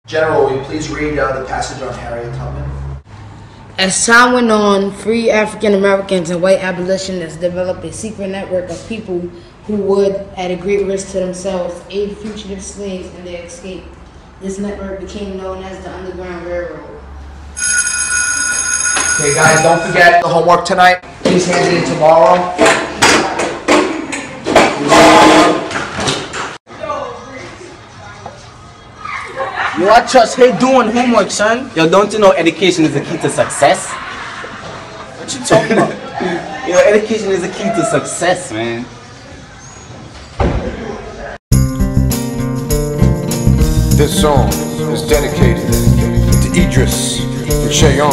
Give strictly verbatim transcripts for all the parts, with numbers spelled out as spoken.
General, will you please read uh, the passage on Harriet Tubman? As time went on, free African Americans and white abolitionists developed a secret network of people who would, at a great risk to themselves, aid fugitive slaves in their escape. This network became known as the Underground Railroad. Okay, guys, don't forget the homework tonight. Please hand it in tomorrow. Yo, I just hate doing homework, son. Yo, don't you know education is the key to success? What you talking about? Yo, education is the key to success, man. This song is dedicated to Idris and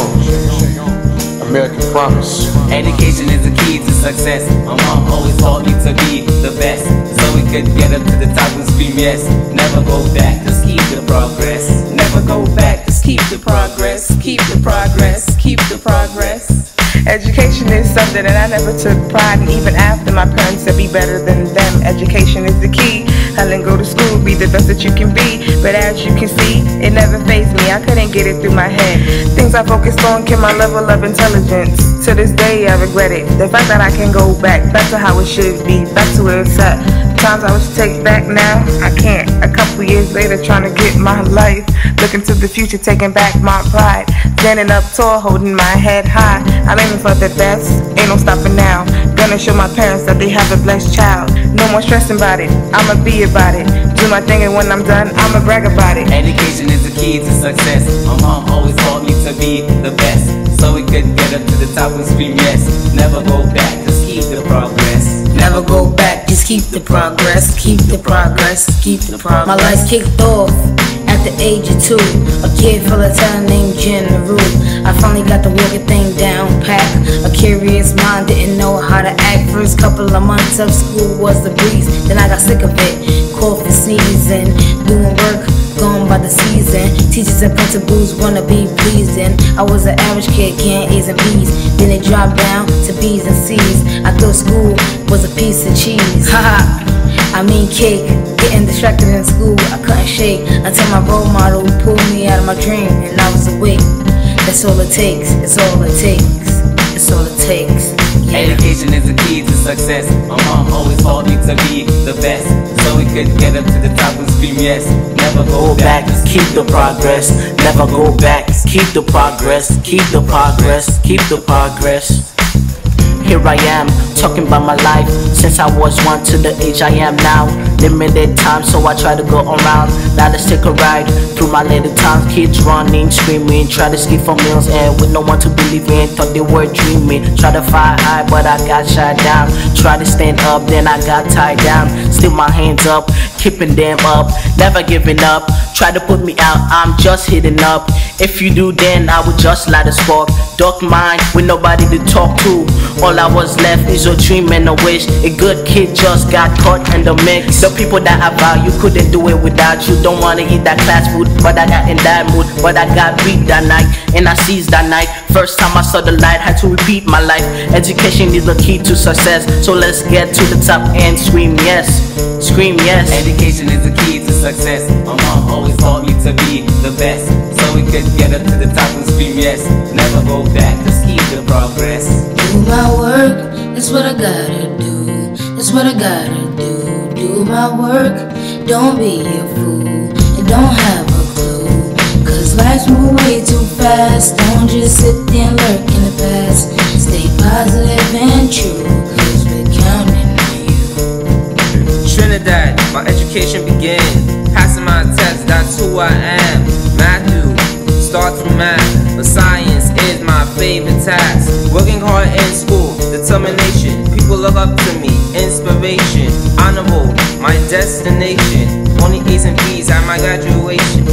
Cheyenne, American Promise. Education is the key to success. My mom always taught me to be the best, so we could get up to the top and scream yes. Never go back, just keep the progress. Never go back, just keep the progress. Keep the progress, keep the progress. Education is something that I never took pride in, even after my parents said be better than them. Education is the key. Helen, go to school, be the best that you can be. But as you can see, it never fazed me. I couldn't get it through my head. Things I focused on kept my level of intelligence. To this day, I regret it. The fact that I can go back, back to how it should be, back to where it's at. Times I wish to take back now, I can't. A couple years later, trying to get my life. Looking to the future, taking back my pride. Standing up tall, holding my head high. I'm aiming for the best, ain't no stopping now. Gonna show my parents that they have a blessed child. No more stressing about it, I'ma be about it. Do my thing and when I'm done, I'ma brag about it. Education is the key to success. My mom always taught me to be the best, so we could get up to the top and scream yes. Never go back, just keep the progress. Never go back, just keep the progress, keep the progress, keep the progress. My life kicked off at the age of two. A kid full of talent named General. I finally got the walking thing down pat. A curious mind, didn't know how to act. First couple of months of school was the breeze. Then I got sick of it, cough and sneezing, doing work, gone by the season. Teachers and principals wanna be pleasing. I was an average kid, getting A's and B's. Then it dropped down to B's and C's. I thought school was a piece of cheese. Haha, I mean cake. Getting distracted in school, I couldn't shake until my role model pulled me out of my dream and I was awake. That's all it takes, it's all it takes, it's all it takes. Yeah. Education is the key to success. My mom always taught me to be the best, so we could get up to the top and scream yes. Never go back, just keep the progress. Never go back, just keep the progress. Keep the progress, keep the progress. Here I am, talking about my life since I was one to the age I am now. Limited time, so I try to go around. Now let's take a ride through my little town. Kids running, screaming, try to skip for meals, and with no one to believe in, thought they were dreaming. Try to fly high, but I got shot down. Try to stand up, then I got tied down. Still my hands up, keeping them up, never giving up. Try to put me out, I'm just hitting up. If you do, then I would just light a spark. Dark mind with nobody to talk to. All I was left is a dream and a wish. A good kid just got caught in the mix. The people that I value couldn't do it without you. Don't wanna eat that class food, but I got in that mood. But I got beat that night, and I seized that night. First time I saw the light, had to repeat my life. Education is the key to success, so let's get to the top and scream yes. Scream yes. Education is the key to success. My mom always taught me to be the best, so we could get up to the top and scream yes. Never go back, just keep the progress. Do my work, that's what I gotta do. That's what I gotta do. Do my work, don't be a fool, and don't have a clue. Cause life's moving way too fast. Don't just sit there and lurk in the past. Stay positive and true, cause we're counting on you. Trinidad, my education began. Passing my test, that's who I am. Matthew, start from math, but science is my favorite task. Working hard in school, determination. People look up to me, inspiration. Honorable, my destination. Only A's and B's at my graduation.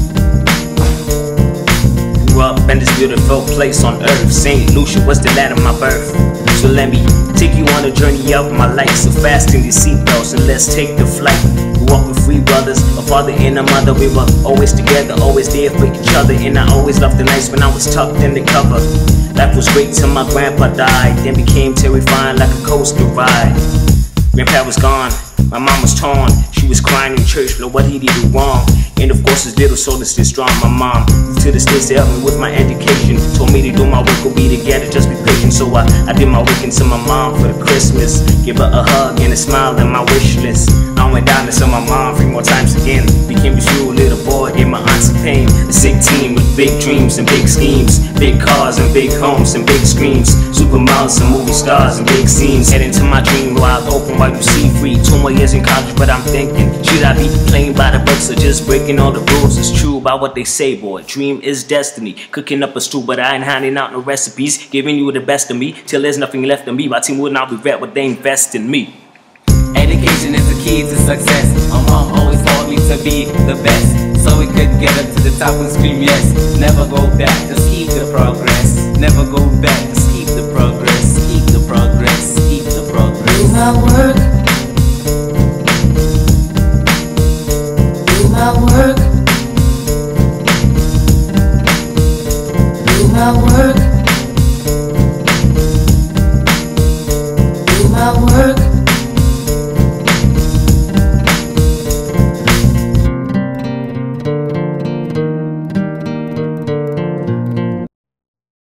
Grew up in this beautiful place on earth. Saint Lucia was the land of my birth. So let me take you on a journey of my life. So fasten your seatbelts and let's take the flight. Grew up with three brothers, a father and a mother. We were always together, always there for each other. And I always loved the nights when I was tucked in the cover. Life was great till my grandpa died, then became terrifying like a coaster ride. Grandpa was gone, my mom was torn. She was crying in church, Lord, what he did wrong. And of course his little soul is still strong. My mom, to the states to help me with my education. Told me to do my work, we'll be together, just be patient. So I, I did my work into my mom for the Christmas. Give her a hug and a smile and my wish list. I went down to see my mom three more times again. Became a true little boy, gave my aunts some pain. A sick team with big dreams and big schemes. Big cars and big homes and big screens. Supermodels and movie stars and big scenes. Head into my dream, wide open while you see free. Two more years in college, but I'm thinking, should I be playing by the books or just breaking all the rules? It's true about what they say, boy. Dream is destiny. Cooking up a stew, but I ain't handing out no recipes. Giving you the best of me till there's nothing left of me. My team will not regret what they invest in me. Education is the key to success. My mom always taught me to be the best, so we could get up to the top and scream yes. Never go back, just keep the progress. Never go back, just keep the progress. Keep the progress, keep the progress. Do my work